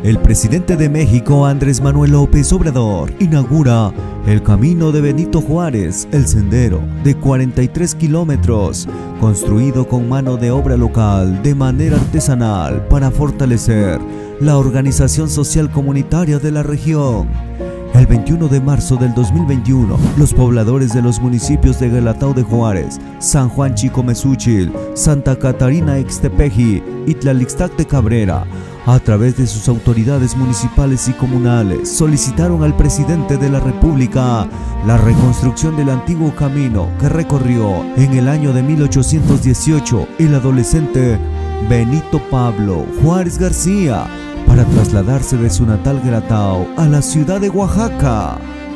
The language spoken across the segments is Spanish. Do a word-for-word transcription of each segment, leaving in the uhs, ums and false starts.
el presidente de México, Andrés Manuel López Obrador, inaugura el Camino de Benito Juárez, el sendero de cuarenta y tres kilómetros, construido con mano de obra local de manera artesanal para fortalecer la organización social comunitaria de la región. El veintiuno de marzo del dos mil veintiuno, los pobladores de los municipios de Guelatao de Juárez, San Juan Chicomesuchil, Santa Catarina Ixtepeji y Tlalixtac de Cabrera, a través de sus autoridades municipales y comunales, solicitaron al presidente de la República la reconstrucción del antiguo camino que recorrió en el año de mil ochocientos dieciocho el adolescente Benito Pablo Juárez García, para trasladarse de su natal Guelatao a la ciudad de Oaxaca.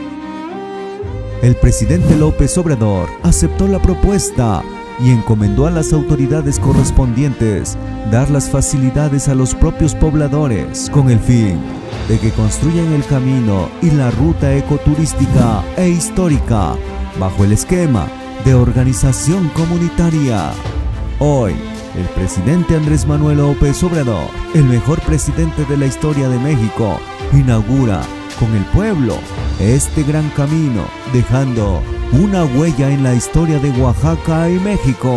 El presidente López Obrador aceptó la propuesta y encomendó a las autoridades correspondientes dar las facilidades a los propios pobladores con el fin de que construyan el camino y la ruta ecoturística e histórica bajo el esquema de organización comunitaria. Hoy, el presidente Andrés Manuel López Obrador, el mejor presidente de la historia de México, inaugura con el pueblo este gran camino, dejando una huella en la historia de Oaxaca y México.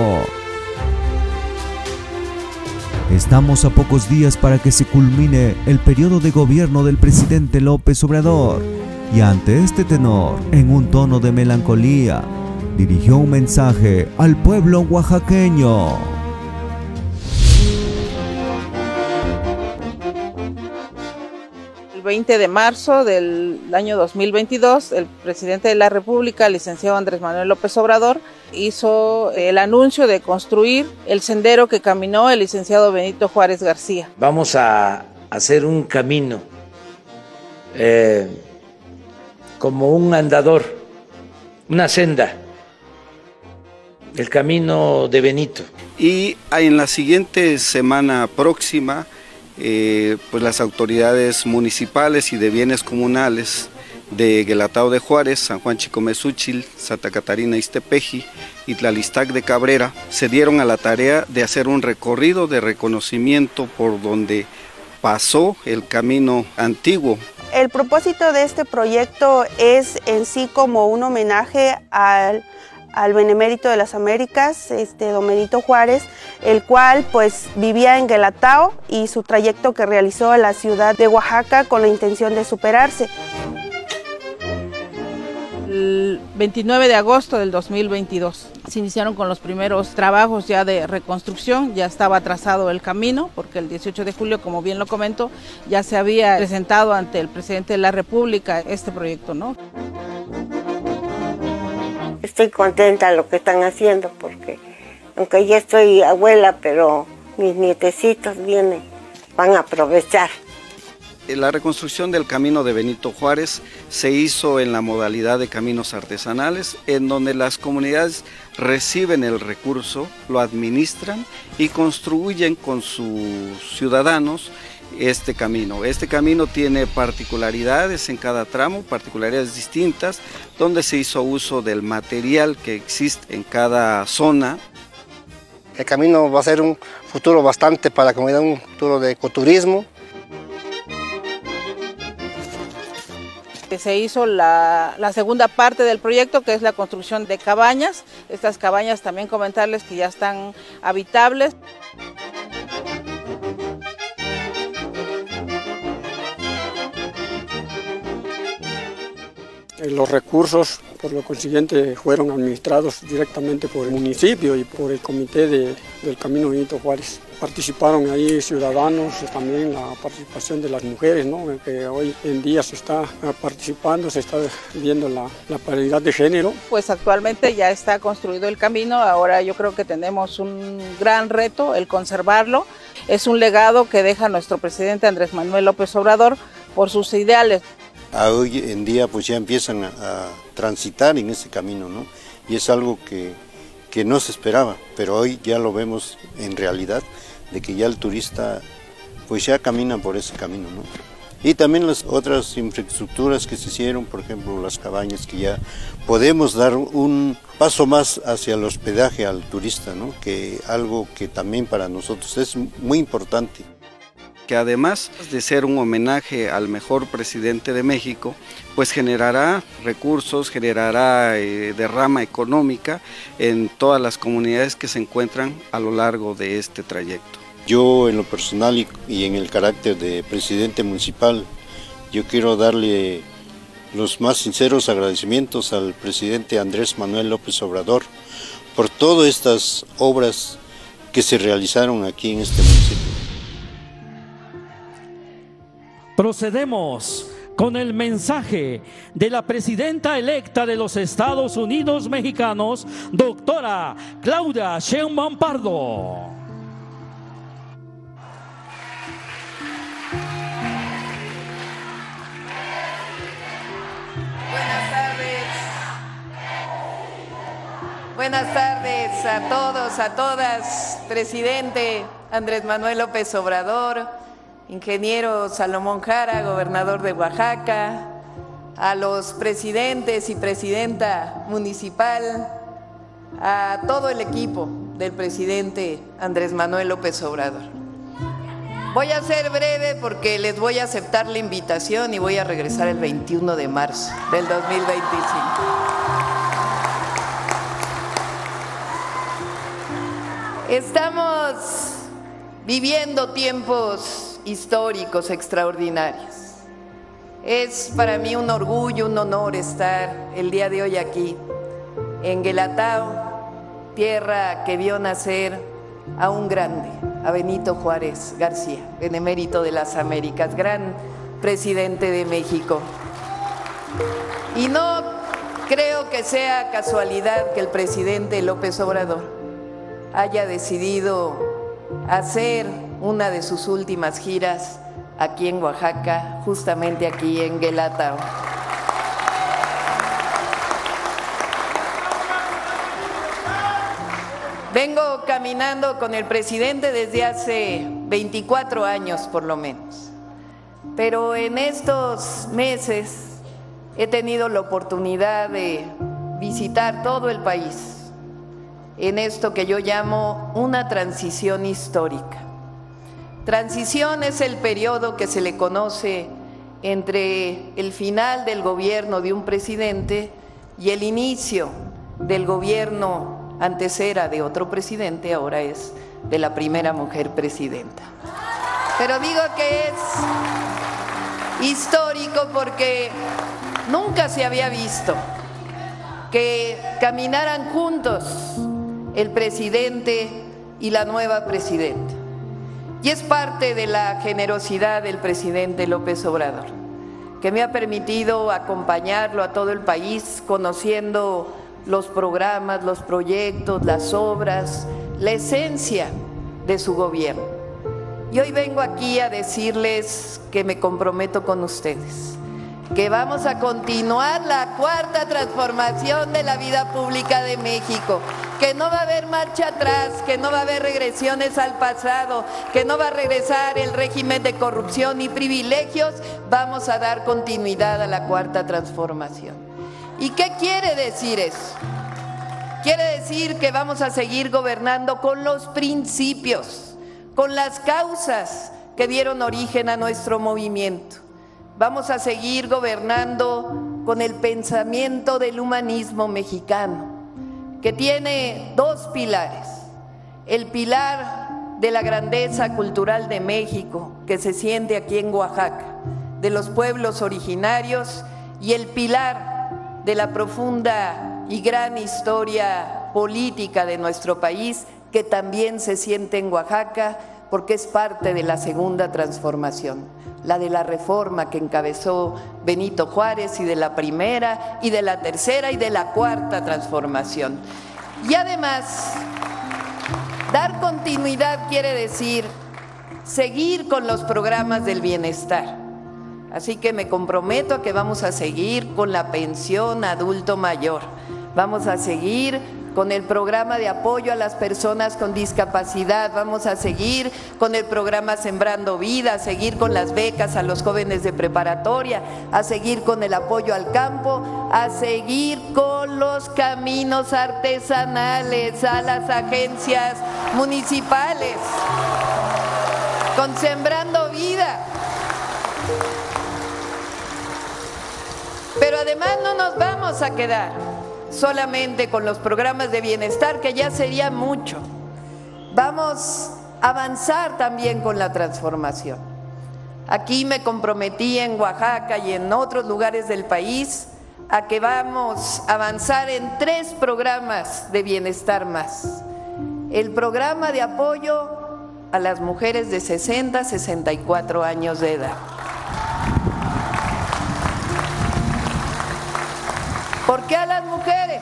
Estamos a pocos días para que se culmine el periodo de gobierno del presidente López Obrador, y ante este tenor, en un tono de melancolía, dirigió un mensaje al pueblo oaxaqueño. El veinte de marzo del año dos mil veintidós, el presidente de la República, licenciado Andrés Manuel López Obrador, hizo el anuncio de construir el sendero que caminó el licenciado Benito Juárez García. Vamos a hacer un camino eh, como un andador, una senda, el camino de Benito. Y en la siguiente semana próxima, Eh, pues las autoridades municipales y de bienes comunales de Guelatao de Juárez, San Juan Chicomesuchil, Santa Catarina Ixtepeji y Tlalixtac de Cabrera se dieron a la tarea de hacer un recorrido de reconocimiento por donde pasó el camino antiguo. El propósito de este proyecto es en sí como un homenaje al al benemérito de las Américas, este, don Benito Juárez, el cual pues vivía en Guelatao y su trayecto que realizó a la ciudad de Oaxaca con la intención de superarse. El veintinueve de agosto del dos mil veintidós se iniciaron con los primeros trabajos ya de reconstrucción, ya estaba trazado el camino, porque el dieciocho de julio, como bien lo comento, ya se había presentado ante el presidente de la República este proyecto, ¿no? Estoy contenta de lo que están haciendo porque, aunque ya estoy abuela, pero mis nietecitos vienen, van a aprovechar. La reconstrucción del camino de Benito Juárez se hizo en la modalidad de caminos artesanales, en donde las comunidades reciben el recurso, lo administran y construyen con sus ciudadanos este camino. Este camino tiene particularidades en cada tramo, particularidades distintas, donde se hizo uso del material que existe en cada zona. El camino va a ser un futuro bastante para la comunidad, un futuro de ecoturismo. Se hizo la, la segunda parte del proyecto, que es la construcción de cabañas. Estas cabañas también comentarles que ya están habitables. Los recursos, por lo consiguiente, fueron administrados directamente por el municipio y por el comité de, del Camino Benito Juárez. Participaron ahí ciudadanos, también la participación de las mujeres, ¿no? Que hoy en día se está participando, se está viendo la, la paridad de género. Pues actualmente ya está construido el camino, ahora yo creo que tenemos un gran reto, el conservarlo. Es un legado que deja nuestro presidente Andrés Manuel López Obrador por sus ideales. Hoy en día pues ya empiezan a, a transitar en ese camino, ¿no? Y es algo que, que no se esperaba, pero hoy ya lo vemos en realidad, de que ya el turista pues ya camina por ese camino, ¿no? Y también las otras infraestructuras que se hicieron, por ejemplo las cabañas, que ya podemos dar un paso más hacia el hospedaje al turista, ¿no? Que algo que también para nosotros es muy importante. que además de ser un homenaje al mejor presidente de México, pues generará recursos, generará eh, derrama económica en todas las comunidades que se encuentran a lo largo de este trayecto. Yo en lo personal y, y en el carácter de presidente municipal, yo quiero darle los más sinceros agradecimientos al presidente Andrés Manuel López Obrador por todas estas obras que se realizaron aquí en este municipio. Procedemos con el mensaje de la presidenta electa de los Estados Unidos mexicanos, doctora Claudia Sheinbaum Pardo. Buenas tardes. Buenas tardes a todos, a todas. Presidente Andrés Manuel López Obrador, ingeniero Salomón Jara, gobernador de Oaxaca, a los presidentes y presidenta municipal, a todo el equipo del presidente Andrés Manuel López Obrador. Voy a ser breve porque les voy a aceptar la invitación y voy a regresar el veintiuno de marzo del dos mil veinticinco. Estamos viviendo tiempos históricos extraordinarios. Es para mí un orgullo, un honor estar el día de hoy aquí, en Guelatao, tierra que vio nacer a un grande, a Benito Juárez García, benemérito de las Américas, gran presidente de México. Y no creo que sea casualidad que el presidente López Obrador haya decidido hacer una de sus últimas giras aquí en Oaxaca, justamente aquí en Guelatao. Vengo caminando con el presidente desde hace veinticuatro años por lo menos, pero en estos meses he tenido la oportunidad de visitar todo el país en esto que yo llamo una transición histórica. Transición es el periodo que se le conoce entre el final del gobierno de un presidente y el inicio del gobierno, antes era de otro presidente, ahora es de la primera mujer presidenta. Pero digo que es histórico porque nunca se había visto que caminaran juntos el presidente y la nueva presidenta. Y es parte de la generosidad del presidente López Obrador, que me ha permitido acompañarlo a todo el país, conociendo los programas, los proyectos, las obras, la esencia de su gobierno. Y hoy vengo aquí a decirles que me comprometo con ustedes, que vamos a continuar la cuarta transformación de la vida pública de México, que no va a haber marcha atrás, que no va a haber regresiones al pasado, que no va a regresar el régimen de corrupción y privilegios. Vamos a dar continuidad a la cuarta transformación. ¿Y qué quiere decir eso? Quiere decir que vamos a seguir gobernando con los principios, con las causas que dieron origen a nuestro movimiento. Vamos a seguir gobernando con el pensamiento del humanismo mexicano, que tiene dos pilares: el pilar de la grandeza cultural de México, que se siente aquí en Oaxaca, de los pueblos originarios, y el pilar de la profunda y gran historia política de nuestro país, que también se siente en Oaxaca, porque es parte de la segunda transformación, la de la reforma que encabezó Benito Juárez, y de la primera, y de la tercera, y de la cuarta transformación. Y además, dar continuidad quiere decir seguir con los programas del bienestar. Así que me comprometo a que vamos a seguir con la pensión adulto mayor, vamos a seguir con el programa de apoyo a las personas con discapacidad, vamos a seguir con el programa Sembrando Vida, a seguir con las becas a los jóvenes de preparatoria, a seguir con el apoyo al campo, a seguir con los caminos artesanales, a las agencias municipales, con Sembrando Vida. vida. Pero además no nos vamos a quedar solamente con los programas de bienestar, que ya sería mucho. Vamos a avanzar también con la transformación. Aquí me comprometí en Oaxaca y en otros lugares del país a que vamos a avanzar en tres programas de bienestar más. El programa de apoyo a las mujeres de sesenta a sesenta y cuatro años de edad. ¿Por qué a las mujeres?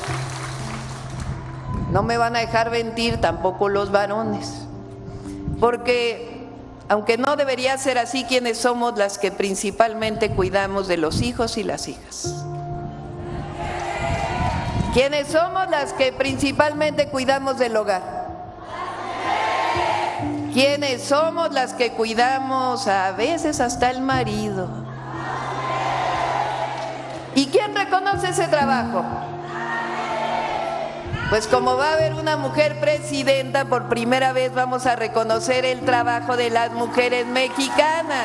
No me van a dejar mentir tampoco los varones, porque aunque no debería ser así, ¿quiénes somos las que principalmente cuidamos de los hijos y las hijas? ¿Quiénes somos las que principalmente cuidamos del hogar? ¿Quiénes somos las que cuidamos a veces hasta el marido? ¿Y quién reconoce ese trabajo? Pues como va a haber una mujer presidenta, por primera vez vamos a reconocer el trabajo de las mujeres mexicanas.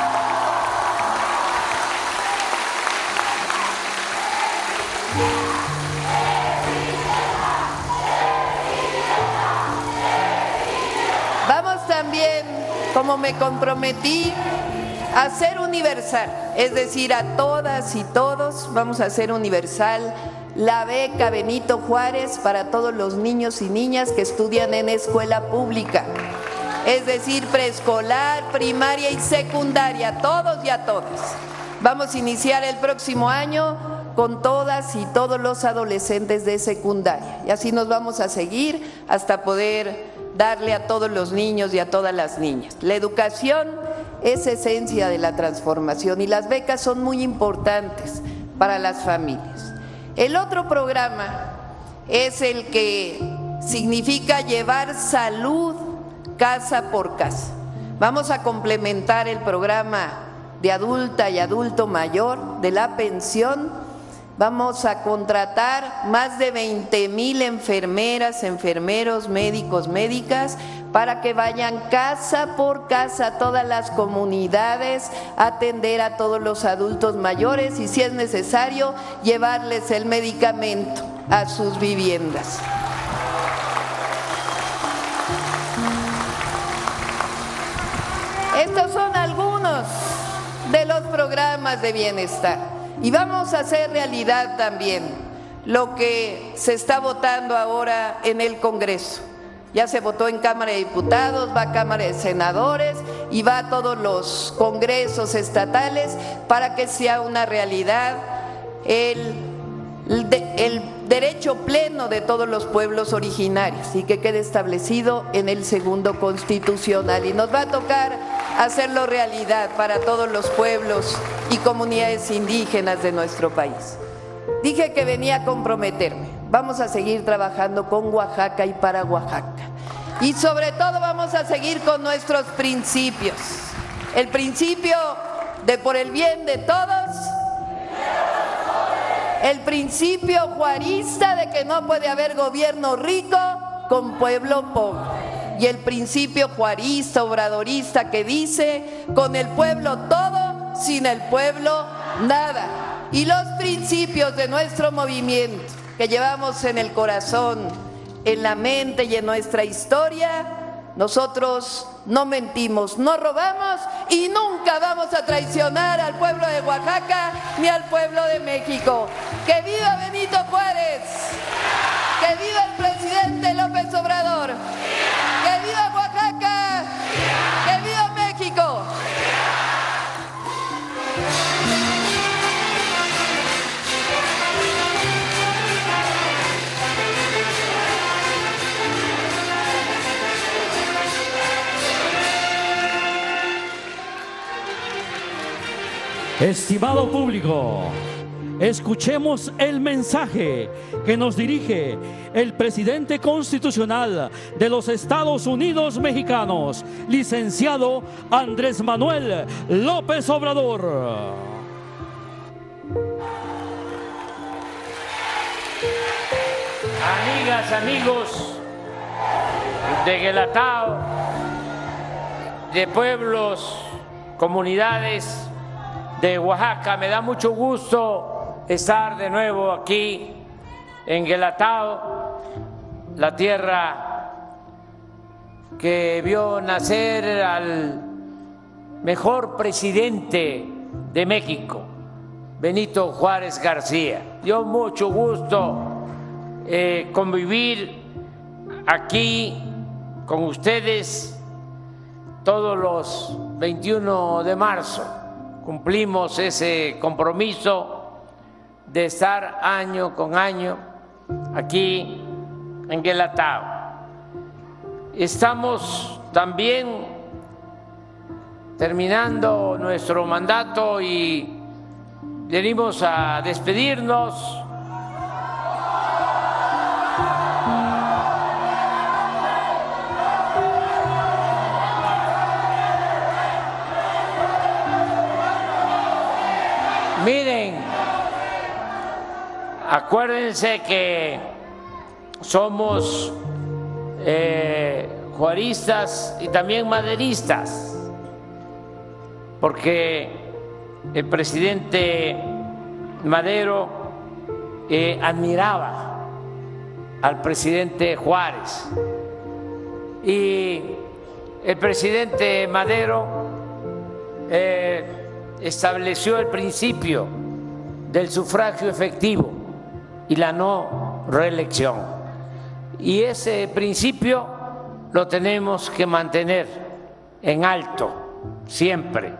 Vamos también, como me comprometí, a hacer universal, es decir, a todas y todos vamos a hacer universal la beca Benito Juárez para todos los niños y niñas que estudian en escuela pública, es decir, preescolar, primaria y secundaria, todos y a todas. Vamos a iniciar el próximo año con todas y todos los adolescentes de secundaria y así nos vamos a seguir hasta poder darle a todos los niños y a todas las niñas. La educación es esencia de la transformación y las becas son muy importantes para las familias. El otro programa es el que significa llevar salud casa por casa. Vamos a complementar el programa de adulta y adulto mayor de la pensión. Vamos a contratar más de veinte mil enfermeras, enfermeros, médicos, médicas, para que vayan casa por casa a todas las comunidades a atender a todos los adultos mayores y, si es necesario, llevarles el medicamento a sus viviendas. Estos son algunos de los programas de bienestar. Y vamos a hacer realidad también lo que se está votando ahora en el Congreso. Ya se votó en Cámara de Diputados, va a Cámara de Senadores y va a todos los congresos estatales para que sea una realidad el, el, de, el derecho pleno de todos los pueblos originarios y que quede establecido en el segundo constitucional. Y nos va a tocar hacerlo realidad para todos los pueblos y comunidades indígenas de nuestro país. Dije que venía a comprometerme. Vamos a seguir trabajando con Oaxaca y para Oaxaca. Y sobre todo vamos a seguir con nuestros principios. El principio de por el bien de todos. El principio juarista de que no puede haber gobierno rico con pueblo pobre. Y el principio juarista, obradorista, que dice, con el pueblo todo, sin el pueblo nada. Y los principios de nuestro movimiento, que llevamos en el corazón, en la mente y en nuestra historia, nosotros no mentimos, no robamos y nunca vamos a traicionar al pueblo de Oaxaca ni al pueblo de México. ¡Que viva Benito Juárez! ¡Que viva el presidente López Obrador! ¡Que viva Oaxaca! ¡Que viva México! Estimado público, escuchemos el mensaje que nos dirige el presidente constitucional de los Estados Unidos mexicanos, licenciado Andrés Manuel López Obrador. Amigas, amigos de Guelatao, de pueblos, comunidades de Oaxaca. Me da mucho gusto estar de nuevo aquí en Guelatao, la tierra que vio nacer al mejor presidente de México, Benito Juárez García. Dio mucho gusto eh, convivir aquí con ustedes todos los veintiuno de marzo. Cumplimos ese compromiso de estar año con año aquí en Guelatao. Estamos también terminando nuestro mandato y venimos a despedirnos. Miren, acuérdense que somos eh, juaristas y también maderistas, porque el presidente Madero eh, admiraba al presidente Juárez, y el presidente Madero eh, estableció el principio del sufragio efectivo y la no reelección. Y ese principio lo tenemos que mantener en alto siempre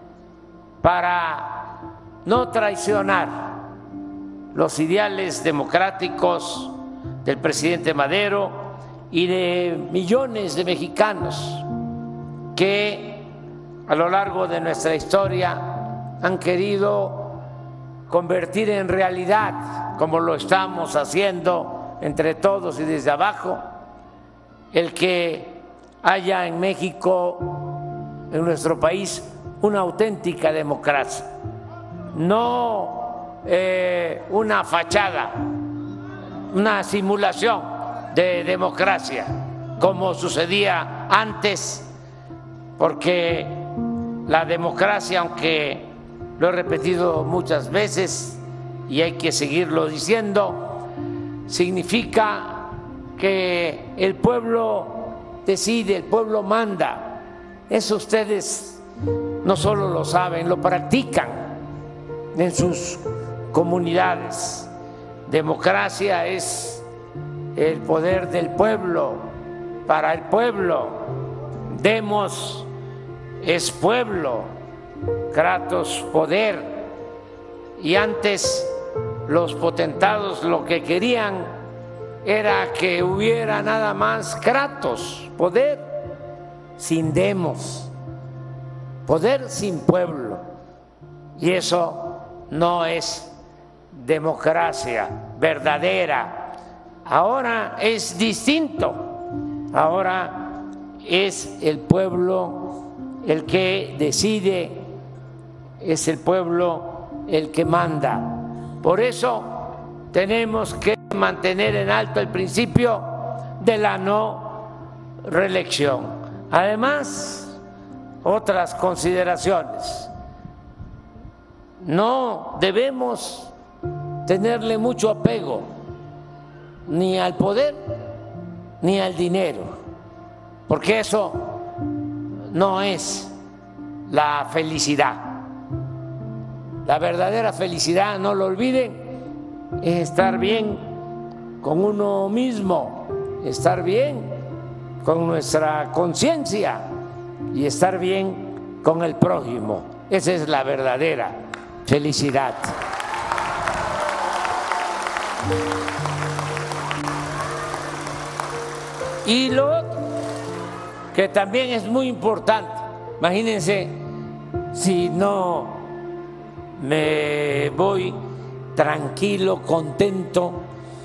para no traicionar los ideales democráticos del presidente Madero y de millones de mexicanos que a lo largo de nuestra historia han querido convertir en realidad, como lo estamos haciendo entre todos y desde abajo, el que haya en México, en nuestro país, una auténtica democracia, no eh, una fachada, una simulación de democracia, como sucedía antes, porque la democracia, aunque lo he repetido muchas veces y hay que seguirlo diciendo, significa que el pueblo decide, el pueblo manda. Eso ustedes no solo lo saben, lo practican en sus comunidades. Democracia es el poder del pueblo, para el pueblo. Demos es pueblo, Kratos poder, y antes los potentados lo que querían era que hubiera nada más Kratos, poder sin demos, poder sin pueblo, y eso no es democracia verdadera. Ahora es distinto, ahora es el pueblo el que decide, es el pueblo el que manda. Por eso tenemos que mantener en alto el principio de la no reelección. Además, otras consideraciones. No debemos tenerle mucho apego ni al poder ni al dinero, porque eso no es la felicidad. La verdadera felicidad, no lo olviden, es estar bien con uno mismo, estar bien con nuestra conciencia y estar bien con el prójimo. Esa es la verdadera felicidad. Y lo otro, que también es muy importante, imagínense si no me voy tranquilo, contento,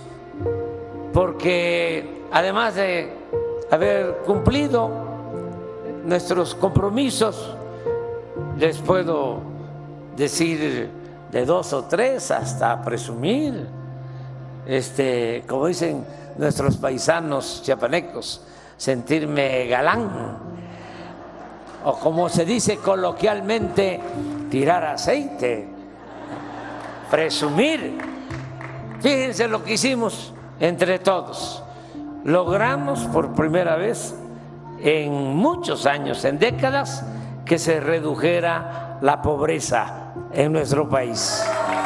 porque además de haber cumplido nuestros compromisos, les puedo decir de dos o tres hasta presumir, este, como dicen nuestros paisanos chiapanecos, sentirme galán. o como se dice coloquialmente, tirar aceite, presumir. Fíjense lo que hicimos entre todos. Logramos por primera vez en muchos años, en décadas, que se redujera la pobreza en nuestro país.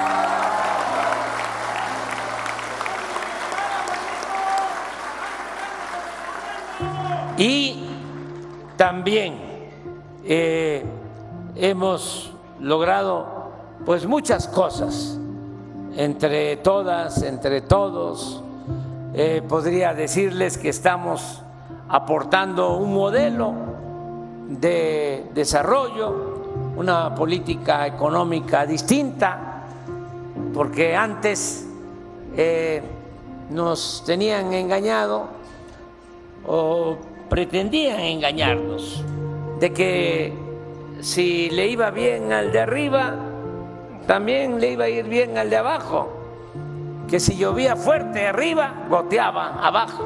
Y también eh, hemos logrado pues muchas cosas, entre todas, entre todos. Eh, podría decirles que estamos aportando un modelo de desarrollo, una política económica distinta, porque antes eh, nos tenían engañado o pretendían engañarnos de que si le iba bien al de arriba, también le iba a ir bien al de abajo, que si llovía fuerte arriba, goteaba abajo.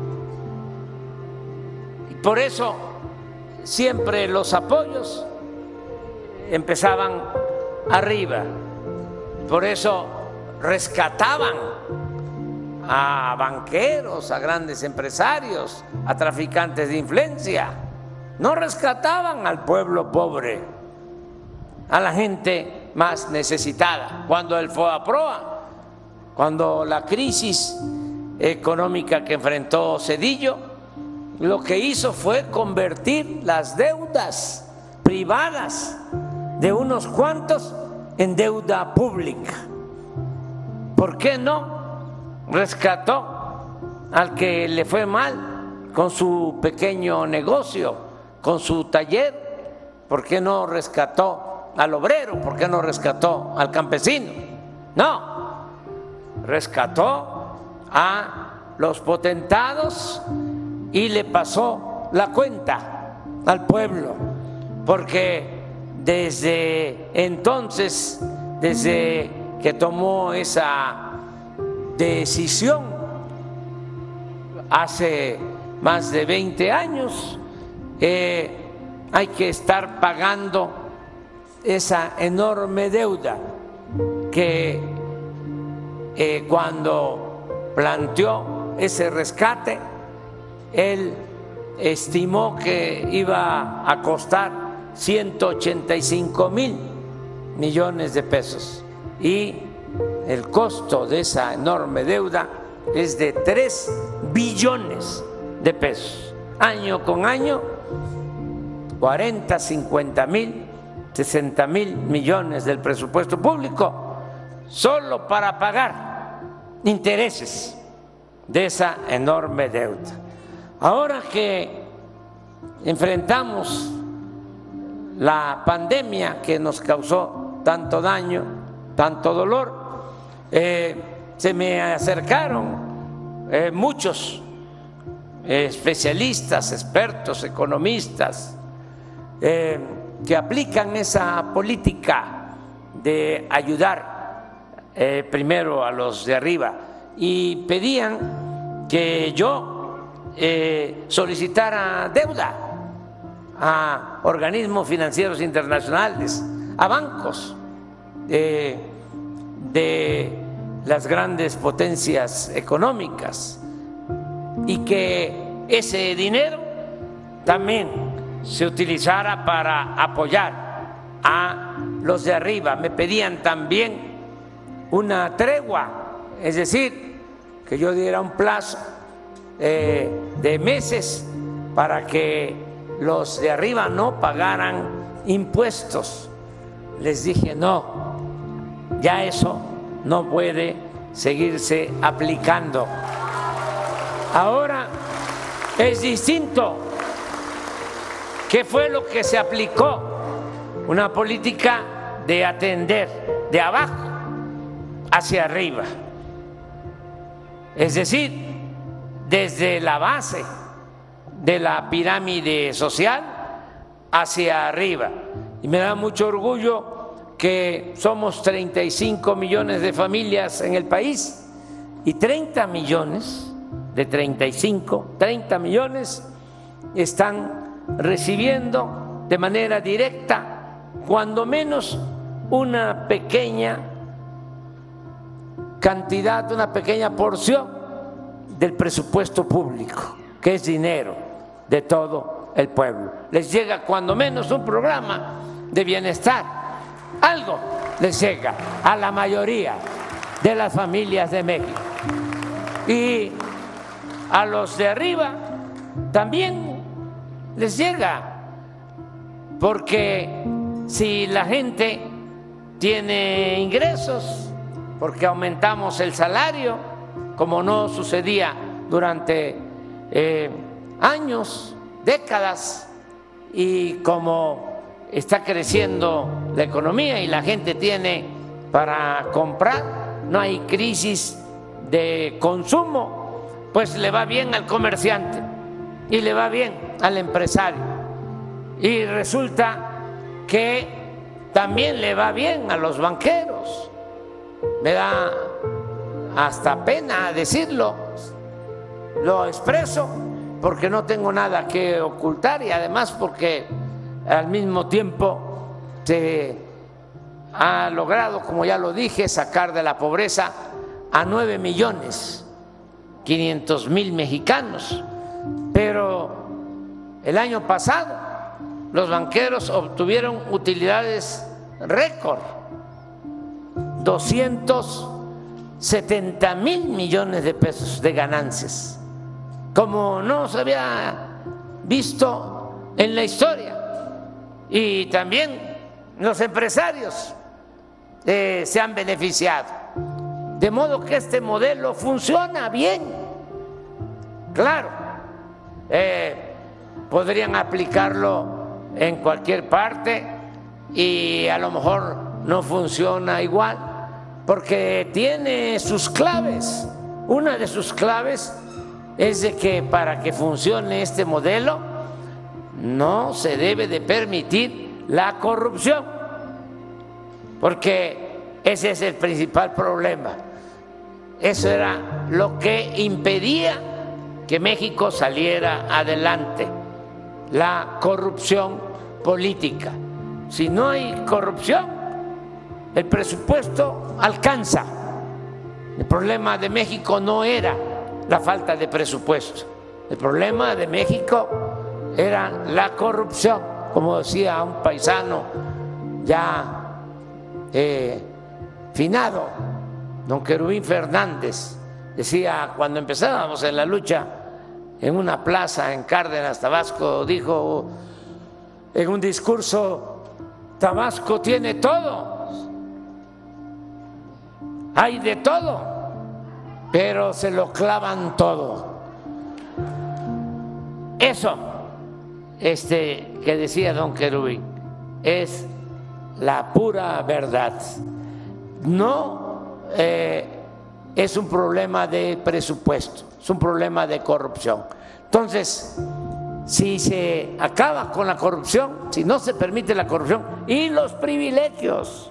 Y por eso siempre los apoyos empezaban arriba, por eso rescataban a banqueros, a grandes empresarios, a traficantes de influencia. No rescataban al pueblo pobre, a la gente más necesitada. Cuando el FOBAPROA, cuando la crisis económica que enfrentó Zedillo, lo que hizo fue convertir las deudas privadas de unos cuantos en deuda pública. ¿Por qué no rescató al que le fue mal con su pequeño negocio, con su taller? ¿Por qué no rescató al obrero? ¿Por qué no rescató al campesino? No, rescató a los potentados y le pasó la cuenta al pueblo, porque desde entonces, desde que tomó esa decisión hace más de veinte años, eh, hay que estar pagando esa enorme deuda que eh, cuando planteó ese rescate, él estimó que iba a costar ciento ochenta y cinco mil millones de pesos y el costo de esa enorme deuda es de tres billones de pesos. Año con año, cuarenta, cincuenta mil, sesenta mil millones del presupuesto público solo para pagar intereses de esa enorme deuda. Ahora que enfrentamos la pandemia que nos causó tanto daño, tanto dolor, eh, se me acercaron eh, muchos eh, especialistas, expertos, economistas, eh, que aplican esa política de ayudar eh, primero a los de arriba y pedían que yo eh, solicitara deuda a organismos financieros internacionales, a bancos eh, de las grandes potencias económicas, y que ese dinero también se utilizara para apoyar a los de arriba. Me pedían también una tregua, es decir, que yo diera un plazo eh, de meses para que los de arriba no pagaran impuestos. Les dije, no, ya eso no puede seguirse aplicando. Ahora es distinto. ¿Qué fue lo que se aplicó? Una política de atender de abajo hacia arriba, es decir, desde la base de la pirámide social hacia arriba. Y me da mucho orgullo que somos treinta y cinco millones de familias en el país y treinta millones de treinta y cinco, treinta millones están recibiendo de manera directa, cuando menos una pequeña cantidad, una pequeña porción del presupuesto público, que es dinero de todo el pueblo. Les llega cuando menos un programa de bienestar, algo les llega a la mayoría de las familias de México. Y a los de arriba también les llega, porque si la gente tiene ingresos, porque aumentamos el salario, como no sucedía durante eh, años, décadas, y como está creciendo la economía y la gente tiene para comprar, no hay crisis de consumo, pues le va bien al comerciante y le va bien al empresario. Y resulta que también le va bien a los banqueros. Me da hasta pena decirlo, lo expreso porque no tengo nada que ocultar y además porque al mismo tiempo se ha logrado, como ya lo dije, sacar de la pobreza a nueve millones quinientos mil mexicanos. Pero el año pasado los banqueros obtuvieron utilidades récord, doscientos setenta mil millones de pesos de ganancias, como no se había visto en la historia. Y también los empresarios eh, se han beneficiado, de modo que este modelo funciona bien. Claro, eh, podrían aplicarlo en cualquier parte y a lo mejor no funciona igual, porque tiene sus claves. Una de sus claves es de que para que funcione este modelo no se debe de permitir la corrupción, porque ese es el principal problema. Eso era lo que impedía que México saliera adelante, la corrupción política. Si no hay corrupción, el presupuesto alcanza. El problema de México no era la falta de presupuesto, el problema de México era la corrupción. Como decía un paisano ya eh, finado, don Querubín Fernández, decía cuando empezábamos en la lucha en una plaza en Cárdenas, Tabasco, dijo en un discurso: Tabasco tiene todo, hay de todo, pero se lo clavan todo. Eso este, que decía don Querubín es la pura verdad. No eh, es un problema de presupuesto, es un problema de corrupción. Entonces, si se acaba con la corrupción, si no se permite la corrupción y los privilegios,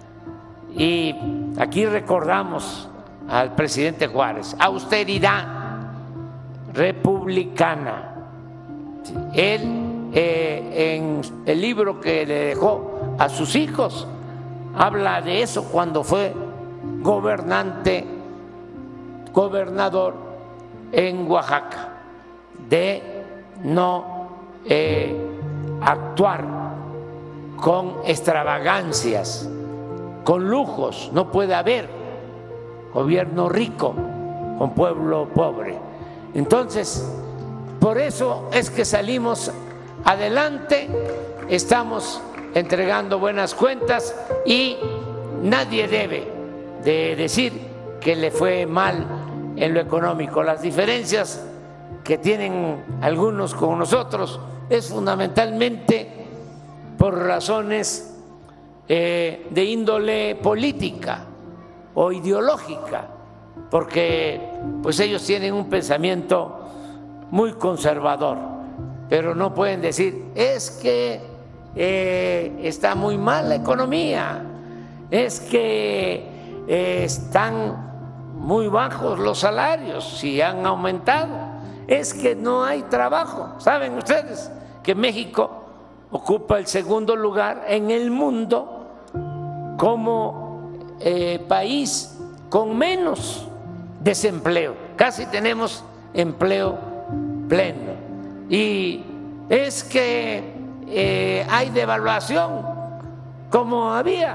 y aquí recordamos al presidente Juárez, austeridad republicana. Él, eh, en el libro que le dejó a sus hijos, habla de eso cuando fue gobernante, gobernador en Oaxaca, de no eh, actuar con extravagancias, con lujos. No puede haber gobierno rico con pueblo pobre. Entonces, por eso es que salimos adelante, estamos entregando buenas cuentas y nadie debe de decir que le fue mal en lo económico. Las diferencias que tienen algunos con nosotros es fundamentalmente por razones eh, de índole política o ideológica, porque pues ellos tienen un pensamiento muy conservador, pero no pueden decir es que eh, está muy mal la economía, es que eh, están muy bajos los salarios, si han aumentado, es que no hay trabajo. Saben ustedes que México ocupa el segundo lugar en el mundo como eh, país con menos desempleo. Casi tenemos empleo pleno. Y es que eh, hay devaluación, como había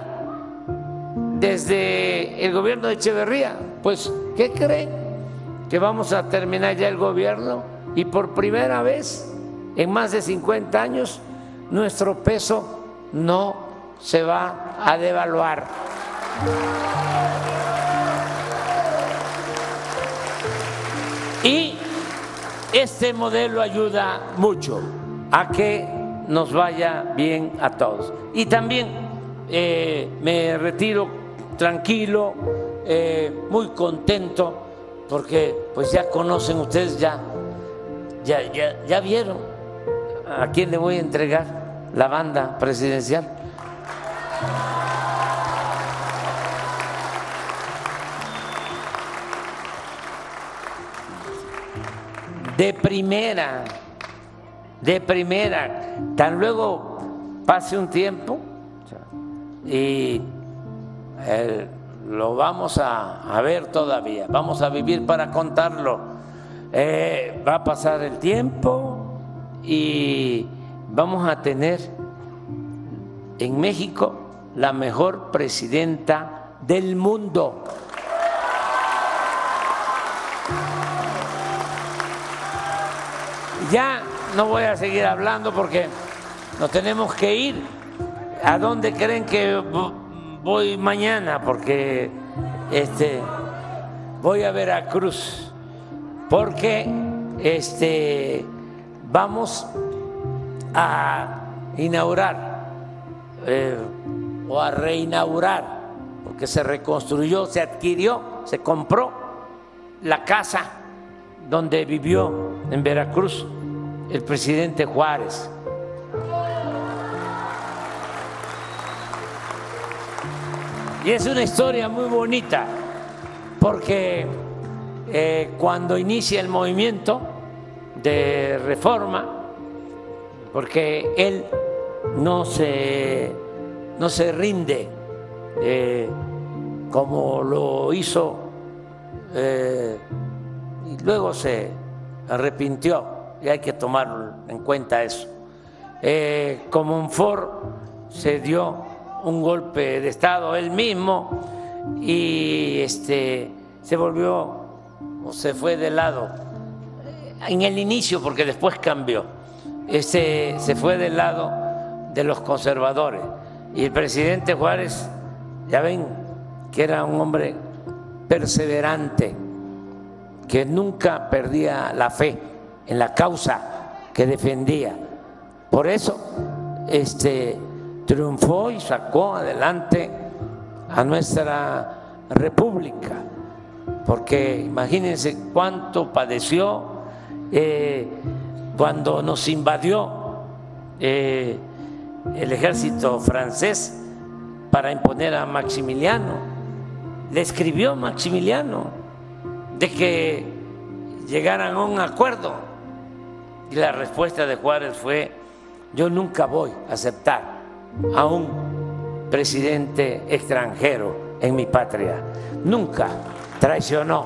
desde el gobierno de Echeverría. Pues, ¿qué creen? Que vamos a terminar ya el gobierno y por primera vez en más de cincuenta años nuestro peso no se va a devaluar. Y este modelo ayuda mucho a que nos vaya bien a todos. Y también eh, me retiro tranquilo, eh, muy contento, porque pues ya conocen ustedes, ya, ya, ya, ya vieron a quién le voy a entregar la banda presidencial. De primera, de primera, tan luego pase un tiempo y eh, lo vamos a, a ver todavía, vamos a vivir para contarlo. Eh, va a pasar el tiempo y vamos a tener en México la mejor presidenta del mundo. Ya no voy a seguir hablando porque nos tenemos que ir. ¿A dónde creen que voy mañana? Porque este, voy a Veracruz, porque este, vamos a inaugurar eh, o a reinaugurar, porque se reconstruyó, se adquirió, se compró la casa donde vivió en Veracruz el presidente Juárez. Y es una historia muy bonita, porque eh, cuando inicia el movimiento de reforma, porque él no se, no se rinde eh, como lo hizo, eh, y luego se arrepintió, y hay que tomar en cuenta eso. Eh, Comonfort se dio un golpe de Estado él mismo y este, se volvió o se fue de lado en el inicio, porque después cambió. Este, se fue del lado de los conservadores, y el presidente Juárez, ya ven que era un hombre perseverante, que nunca perdía la fe en la causa que defendía. Por eso este, triunfó y sacó adelante a nuestra república, porque imagínense cuánto padeció eh, cuando nos invadió eh, el ejército francés para imponer a Maximiliano. Le escribió Maximiliano de que llegaran a un acuerdo, y la respuesta de Juárez fue: yo nunca voy a aceptar a un presidente extranjero en mi patria. Nunca traicionó.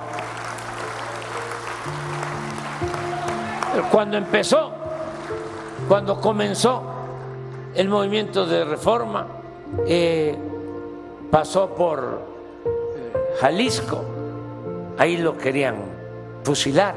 Cuando empezó, cuando comenzó el movimiento de reforma, eh, pasó por Jalisco, ahí lo querían fusilar,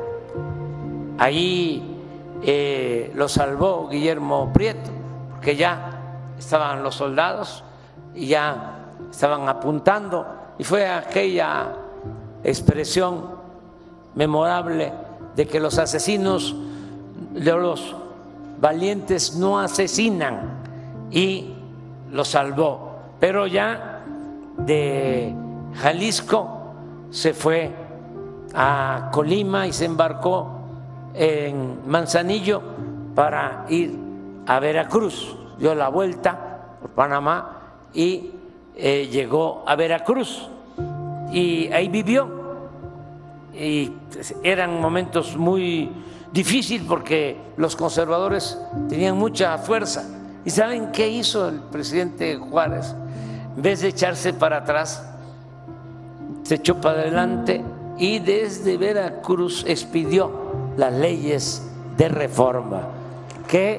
ahí eh, lo salvó Guillermo Prieto, porque ya estaban los soldados y ya estaban apuntando, y fue aquella expresión memorable de que los asesinos, de los valientes no asesinan, y lo salvó. Pero ya de Jalisco se fue a Colima y se embarcó en Manzanillo para ir a Veracruz. Dio la vuelta por Panamá y eh, llegó a Veracruz, y ahí vivió. Y eran momentos muy difícil porque los conservadores tenían mucha fuerza. ¿Y saben qué hizo el presidente Juárez? En vez de echarse para atrás, se echó para adelante y desde Veracruz expidió las leyes de reforma que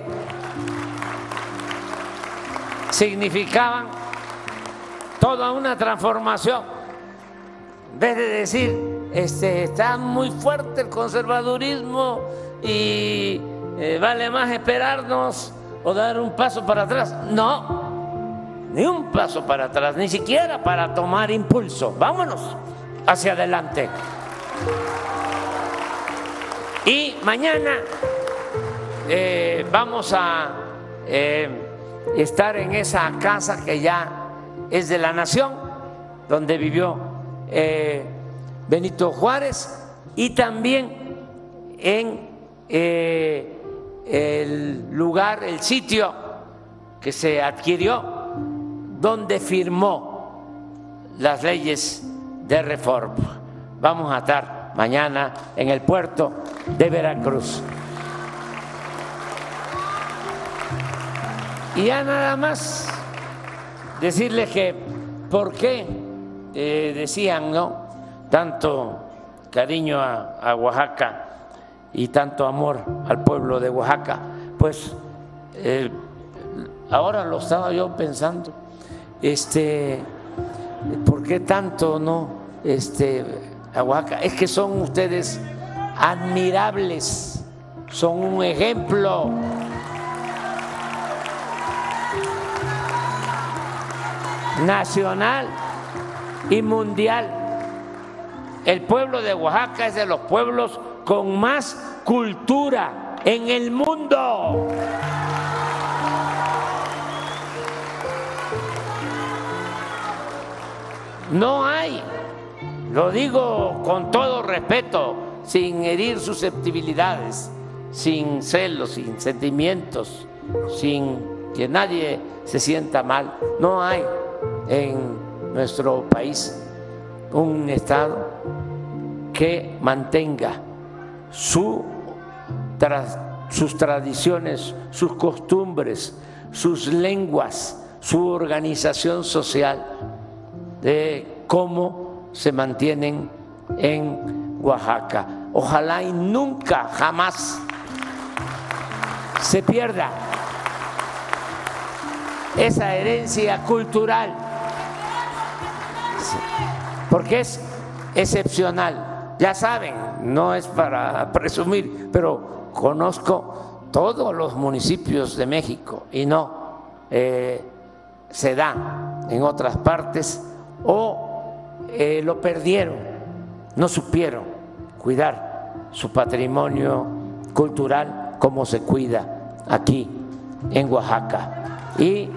significaban toda una transformación. En vez de decir, este, está muy fuerte el conservadurismo y eh, vale más esperarnos o dar un paso para atrás. No, ni un paso para atrás, ni siquiera para tomar impulso. Vámonos hacia adelante. Y mañana eh, vamos a eh, estar en esa casa que ya es de la nación, donde vivió eh, Benito Juárez, y también en eh, el lugar, el sitio que se adquirió, donde firmó las leyes de reforma. Vamos a estar mañana en el puerto de Veracruz. Y ya nada más decirles que por qué eh, decían, ¿no?, tanto cariño a, a Oaxaca y tanto amor al pueblo de Oaxaca. Pues eh, ahora lo estaba yo pensando, este, ¿por qué tanto no este, a Oaxaca? Es que son ustedes admirables, son un ejemplo. Nacional y mundial. El pueblo de Oaxaca es de los pueblos con más cultura en el mundo. No hay, lo digo con todo respeto, sin herir susceptibilidades, sin celos, sin sentimientos, sin que nadie se sienta mal. No hay en nuestro país un Estado que mantenga su, tra, sus tradiciones, sus costumbres, sus lenguas, su organización social, de cómo se mantienen en Oaxaca. Ojalá y nunca, jamás se pierda esa herencia cultural, porque es excepcional. Ya saben, no es para presumir, pero conozco todos los municipios de México y no eh, se da en otras partes, o eh, lo perdieron, no supieron cuidar su patrimonio cultural como se cuida aquí en Oaxaca. Y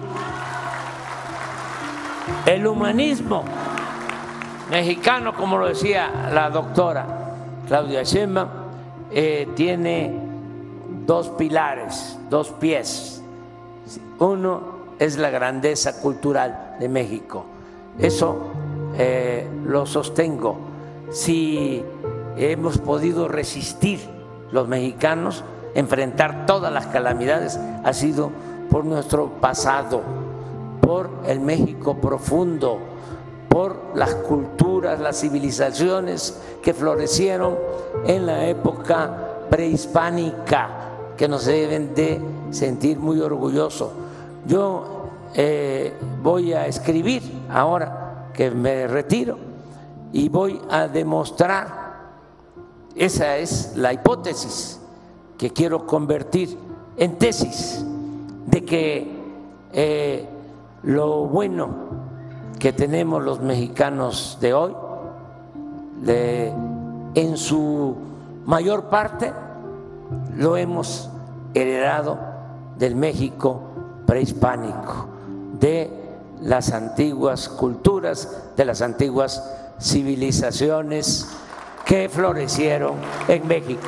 el humanismo mexicano, como lo decía la doctora Claudia Sheinbaum, eh, tiene dos pilares, dos pies. Uno es la grandeza cultural de México. Eso eh, lo sostengo. Si hemos podido resistir los mexicanos, enfrentar todas las calamidades, ha sido por nuestro pasado, por el México profundo, por las culturas, las civilizaciones que florecieron en la época prehispánica, que nos deben de sentir muy orgullosos. Yo eh, voy a escribir ahora que me retiro y voy a demostrar, esa es la hipótesis que quiero convertir en tesis, de que eh, lo bueno que tenemos los mexicanos de hoy, de, en su mayor parte, lo hemos heredado del México prehispánico, de las antiguas culturas, de las antiguas civilizaciones que florecieron en México.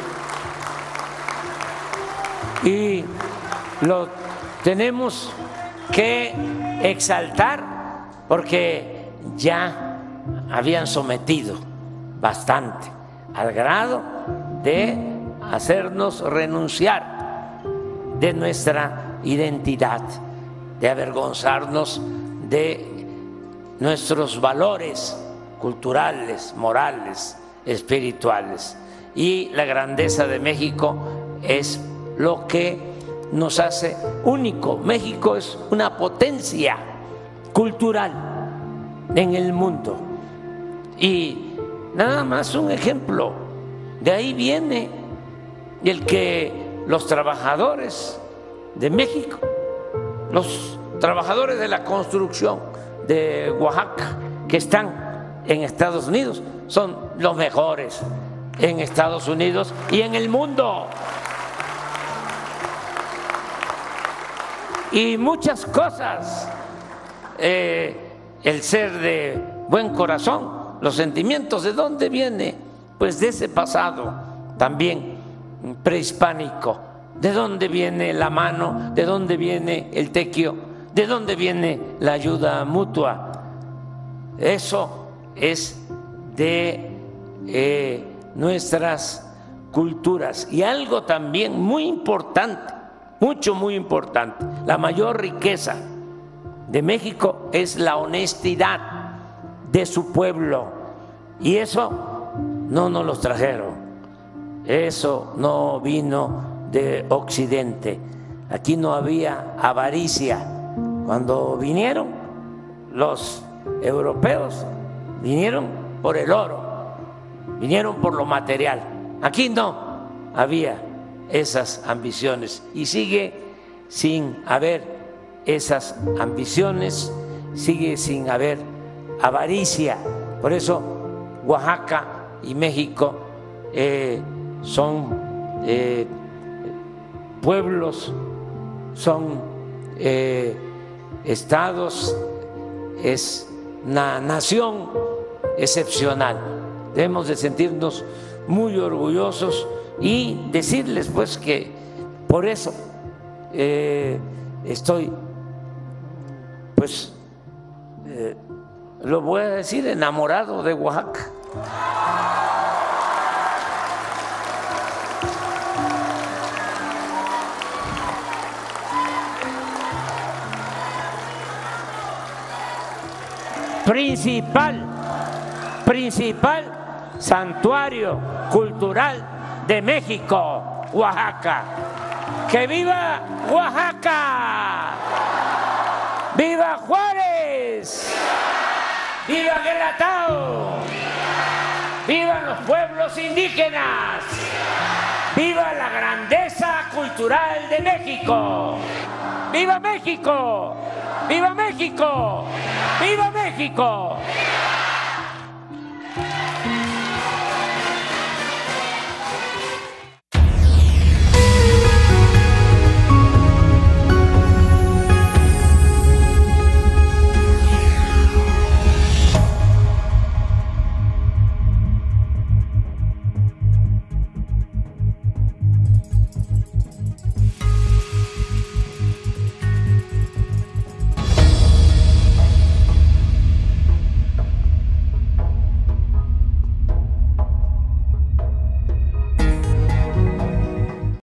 Y lo tenemos que exaltar, porque ya habían sometido bastante, al grado de hacernos renunciar de nuestra identidad, de avergonzarnos de nuestros valores culturales, morales, espirituales. Y la grandeza de México es lo que nos hace único. México es una potencia cultural en el mundo. Y nada más un ejemplo, de ahí viene el que los trabajadores de México, los trabajadores de la construcción de Oaxaca que están en Estados Unidos, son los mejores en Estados Unidos y en el mundo. Y muchas cosas, eh, el ser de buen corazón, los sentimientos, ¿de dónde viene? Pues de ese pasado también prehispánico. ¿De dónde viene la mano? ¿De dónde viene el tequio? ¿De dónde viene la ayuda mutua? Eso es de eh, nuestras culturas. Y algo también muy importante, mucho, muy importante, la mayor riqueza de México es la honestidad de su pueblo. Y eso no nos los trajeron, eso no vino de Occidente. Aquí no había avaricia. Cuando vinieron los europeos, vinieron por el oro, vinieron por lo material. Aquí no había esas ambiciones y sigue sin haber esas ambiciones, sigue sin haber avaricia. Por eso Oaxaca y México eh, son eh, pueblos, son eh, estados, es una nación excepcional. Debemos de sentirnos muy orgullosos y decirles pues que por eso eh, estoy, pues eh, lo voy a decir, enamorado de Oaxaca. Principal, principal santuario cultural de México, Oaxaca. ¡Que viva Oaxaca! ¡Viva Juárez! ¡Viva Guelatao! ¡Vivan los pueblos indígenas! ¡Viva la grandeza cultural de México! ¡Viva México! ¡Viva México! ¡Viva México!